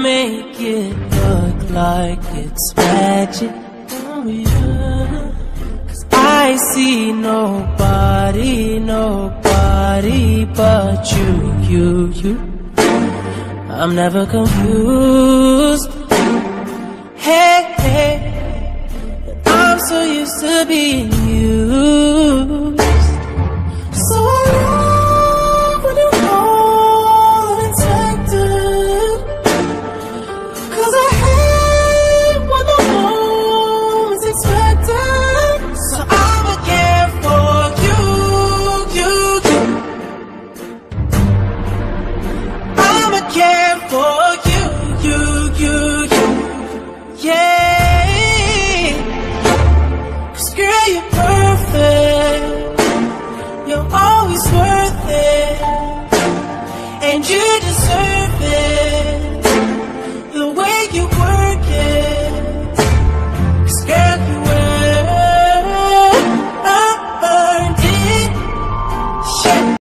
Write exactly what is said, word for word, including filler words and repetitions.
make it look like it's magic. Oh yeah. 'Cause I see nobody, nobody but you, you, you. I'm never confused. Hey, hey, I'm so used to being you.